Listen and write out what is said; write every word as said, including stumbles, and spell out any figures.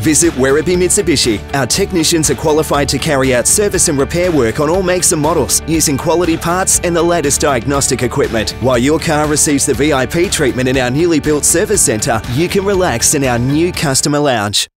Visit Werribee Mitsubishi. Our technicians are qualified to carry out service and repair work on all makes and models using quality parts and the latest diagnostic equipment. While your car receives the V I P treatment in our newly built service centre, you can relax in our new customer lounge.